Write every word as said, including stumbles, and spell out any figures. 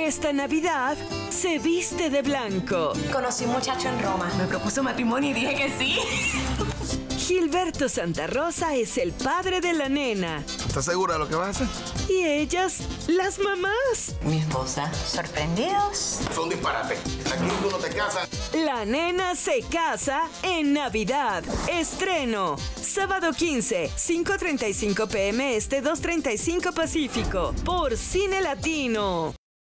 esta Navidad se viste de blanco. Conocí un muchacho en Roma. Me propuso matrimonio y dije que sí. Gilberto Santa Rosa es el padre de la nena. ¿Estás segura de lo que vas a hacer? Y ellas, las mamás. Mi esposa. ¿Sorprendidos? Son disparates. Aquí tú no te casas. La nena se casa en Navidad. Estreno. Sábado quince, cinco treinta y cinco p m este, dos treinta y cinco Pacífico. Por Cine Latino.